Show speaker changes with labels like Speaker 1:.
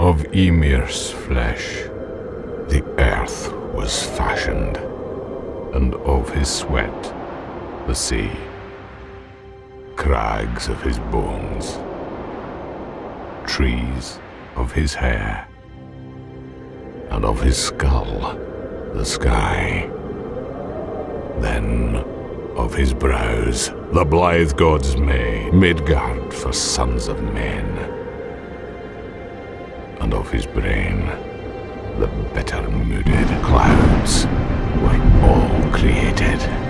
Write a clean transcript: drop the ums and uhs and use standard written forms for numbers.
Speaker 1: Of Ymir's flesh the earth was fashioned, and of his sweat the sea, crags of his bones, trees of his hair, and of his skull the sky. Then of his brows the blithe gods made Midgard for sons of men, and of his brain the bitter-mooded clouds were all created.